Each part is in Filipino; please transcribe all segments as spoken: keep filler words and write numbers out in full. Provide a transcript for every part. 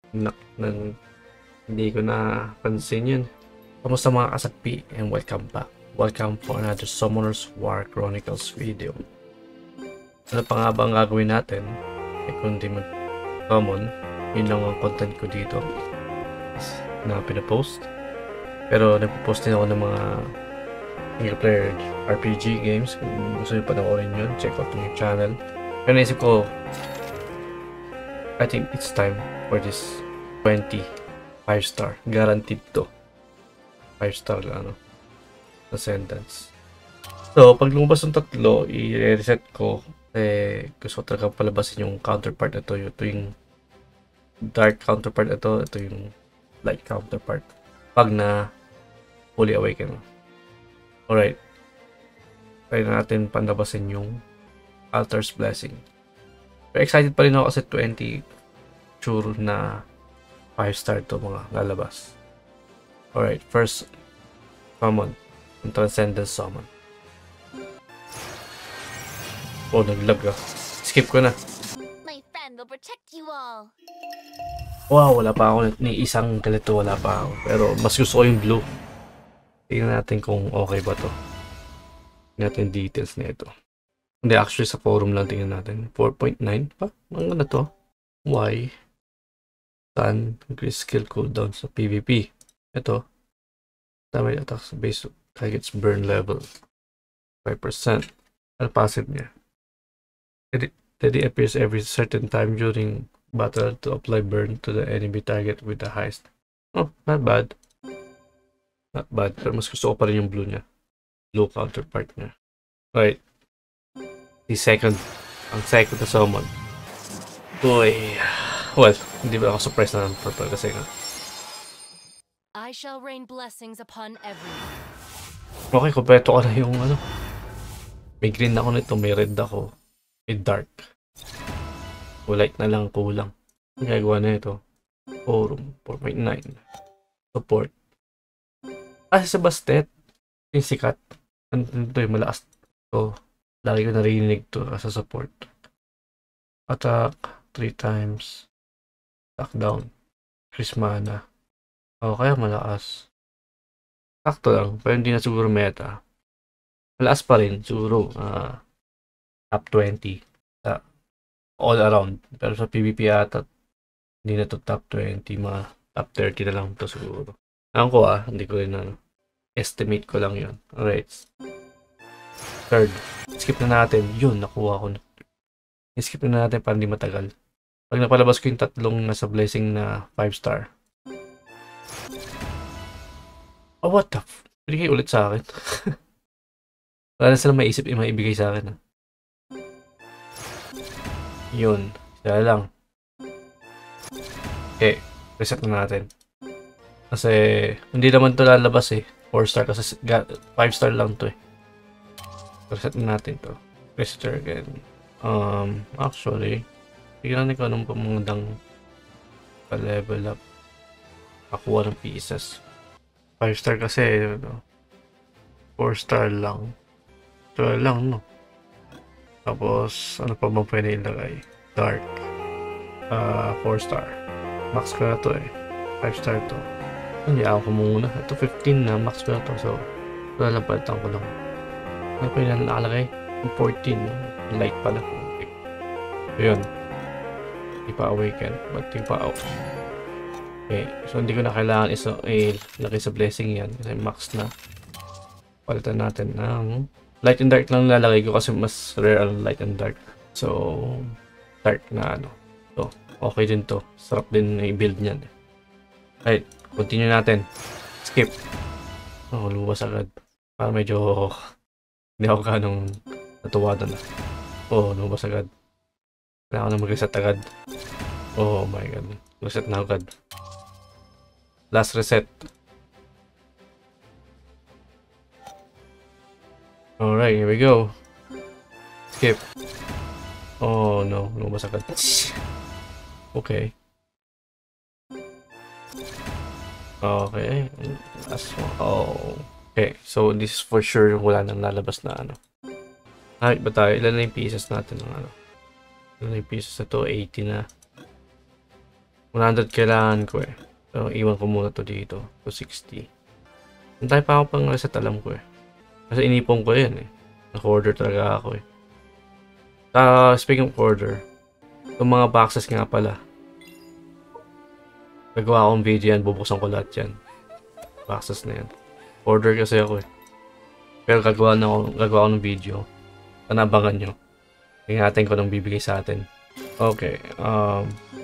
Nak nang hindi ko na pansin yun. Kamusta mga kasagpi, and welcome back. Welcome for another Summoners War Chronicles video. Ano pa nga ba ang gagawin natin? Eh, kundi mag-common, yun lang ang content ko dito na pinapost. Pero nagpo-post din ako ng mga single player R P G games. Kung gusto nyo panoorin yun, check out yung channel. Pero naisip ko, I think it's time for this twenty five star. Guaranteed to. five star ano. Ascendance. So, pag lumabas ng tatlo, i-reset ko. Eh, gusto ko talaga palabasin yung counterpart na to. Ito yung dark counterpart na to. Ito yung light counterpart. Pag na fully awaken. Alright. Try na natin panlabasin yung Altar's Blessing. Pero excited pa rin ako kasi twenty sure na five star to mga lalabas. Alright, first summon. Yung Transcendence Summon. Oh, naglag ah. Skip ko na. My friend will protect you all. Wow, wala pa ako ni isang ganito, wala pa ako. Pero mas gusto ko yung blue. Tingnan natin kung okay ba to. Tingnan natin details na ito. Hindi, actually sa forum lang tingnan natin. four point nine pa? Ano na to? Why? Sun, increase skill cooldown sa PvP. Ito. Damage attacks based on target's burn level. five percent. Ano passive niya? Teddy appears every certain time during battle to apply burn to the enemy target with the highest. Oh, not bad. Not bad. Pero mas gusto ko pa rin yung blue niya. Blue counterpart niya. Right. The second. Ang second na summon. Uy. Well, hindi ba ako surprised na ng purple kasi nga. I shall rain blessings upon everyone. Okay, kompleto ka na yung ano. May green ako nito, may red ako. May dark. O light na lang kulang. Ang gagawa na ito. Forum, four point nine. Support. Ah, sa Bastet. Yung sikat. Ano ito yung malakas. So, lagi ko narinig to sa support. Attack, three times. Attack down. Increase mana. O, kaya malakas. Sakto lang, pero hindi na siguro meta. Malakas pa rin, siguro uh, top twenty. Uh, all around. Pero sa PvP ata, hindi na to top twenty, mga top thirty na lang to siguro. Alam ko ah, hindi ko rin ano. Estimate ko lang yun. Alright. Third. Skip na natin. Yun, nakuha ko na. Skip na natin para hindi matagal. Pag napalabas ko yung tatlong nasa blessing na five star. Oh, what the f... Binigay ulit sa akin. Wala na silang maisip yung maibigay sa akin. Ha? Yun. Sila lang. Okay. Reset na natin. Kasi, hindi naman ito lalabas eh. four star kasi five star lang to eh. Reset na natin to. Reset again. Um, actually, tignan ko anong pamangandang pa-level up. Nakuha ng pieces. five star kasi, ano, four star lang. ito lang, no? Tapos, ano pa bang pwede ilagay? Dark. Uh, four star. Max ko na to eh. five star to. Hindi ako muna. Ito fifteen na. Max ko na to. So, lalapalitan ko lang. Ano pa yung nakalagay? fourteen. Light pala. Okay. So, yun. Hindi pa awaken. But hindi pa out. Okay. So, hindi ko na kailangan isa eh, lagay sa blessing yan. Kasi max na. Palitan natin ng light and dark lang lalagay ko kasi mas rare ang light and dark. So, dark na ano. So, okay din to. Sarap din i-build niyan. Right. Continue natin. Skip. Oh, lumabas agad. Para medyo hindi ako ganong natuwa doon. Oh, lumabas agad. Kailangan ko na mag-reset agad. Oh my god. Reset na agad. Last reset. Alright, here we go. Skip. Oh no, lumabas agad. Okay. Okay. Last one. Oh. Okay, so this is for sure wala nang lalabas na ano. Alright ba tayo? Ilan na yung pieces natin ng ano? Ilan na yung pieces na to? eighty na. one hundred kailangan ko eh. So, iwan ko muna to dito. two sixty. Hintay pa ako pang reset, alam ko eh. Kasi inipon ko yan eh. Naka-order talaga ako eh. Uh, speaking of order, itong mga boxes nga pala. Gagawa akong video yan, bubuksan ko lahat yan. Boxes na yan. Order kasi ako eh. Pero gagawa na ako, gagawa ako ng video. Panabangan nyo. Tingnan natin kung anong bibigay sa atin. Okay. Um,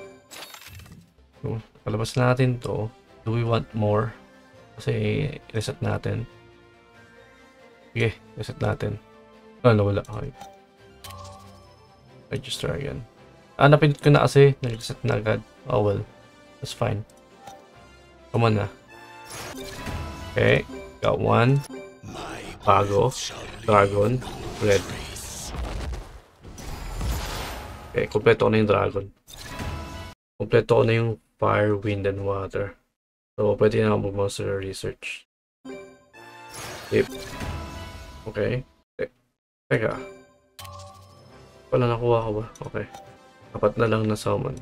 palabas natin to. Do we want more? Kasi reset natin. Okay, reset natin. Ah, nawala. Okay. Register again. Ah, napindot ko na kasi. Nag-reset na agad. Oh well. That's fine. Come on na. Okay. Got one. Bago. Dragon. Red. Okay, kompleto ko na yung dragon. Kompleto ko na yung fire, wind, and water. So, pwede na ako mag-monster research. Yep. Okay. Teka. Wala nakuha ko ba? Okay. Apat na lang na summon.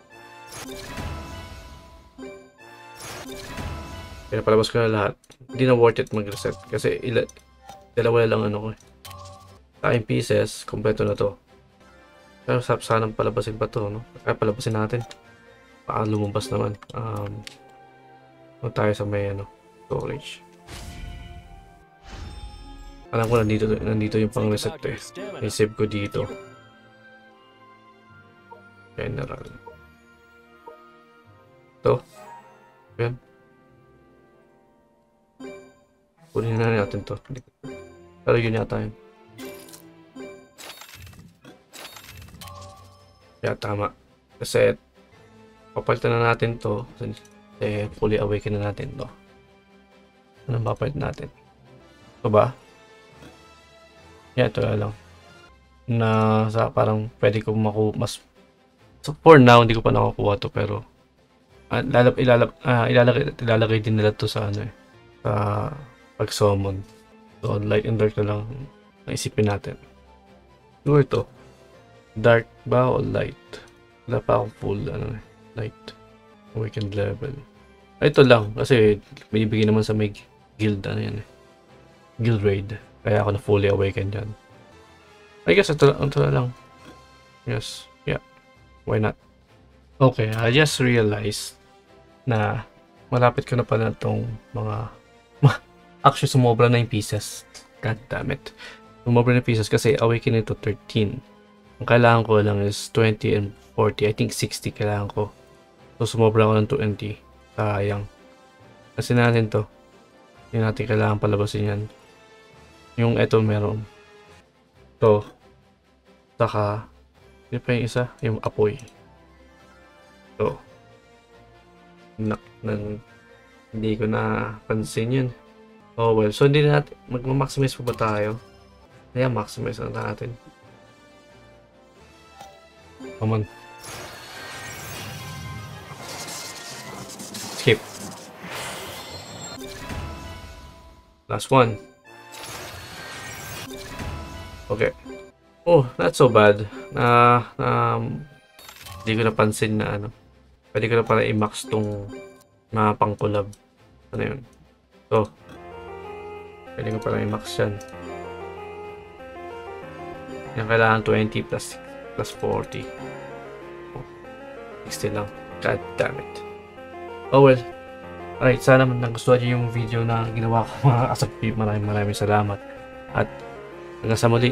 Kaya palabas ko na lahat. Hindi na worth it mag-reset. Kasi ila dalawa lang ano ko eh. Time pieces, kompleto na to. Pero sanang palabasin pa to, no? Kaya palabasin natin. Baka lumabas naman. Um, Huwag tayo sa may ano, storage. Alam ko nandito, nandito yung pang reset eh. May save ko dito. General. Ito. Yan. Kunin na natin to. Pero yun yata yun. Kaya tama. Kasi papalitan na natin to. Kasi fully awaken na natin to. Anong papalit natin? Ito ba? Yeah, ito lang. Na sa parang pwede ko maku mas so for now hindi ko pa nakukuha to pero uh, lalap ilalap uh, ilalagay ilalagay din nila to sa ano eh sa pag summon. So light and dark na lang naisipin natin. Siguro ito. Dark ba o light? Wala pa akong full ano eh. Light. Awakened level. Ito lang kasi binibigay naman sa may guild ano yan eh. Guild raid. Kaya ako na fully awakened dyan. I guess ito, ito na lang. Yes. Yeah. Why not? Okay. I just realized na malapit ko na pala itong mga actually sumobra na yung pieces. God damn it. Sumobra na pieces kasi awaken ito thirteen. Ang kailangan ko lang is twenty and forty. I think sixty kailangan ko. So sumobra ko ng twenty. Sayang. Kasi natin to. Hindi natin kailangan palabasin yan. Yung eto meron. To. Saka. Yun pa yung isa. Yung apoy. To. Nak. Nang. Hindi ko na pansin yun. Oh well. So hindi na natin. Mag-maximize pa ba tayo? Kaya maximize na natin. Come on. Skip. Last one. Okay. Oh, not so bad. Na, uh, um, hindi ko napansin na ano. Pwede ko na pala i-max tong mga pang-collab. Ano yun? So, pwede ko pala i-max yan. Yan kailangan twenty plus plus forty. Oh, sixty lang. God damn it. Oh well. Alright, sana nagustuhan niyo yung video na ginawa ko mga kasagpi. Maraming maraming salamat. At hanggang sa muli.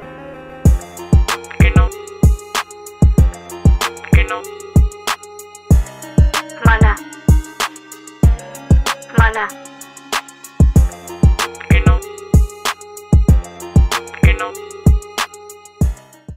Mana. Mana. Kino. Kino.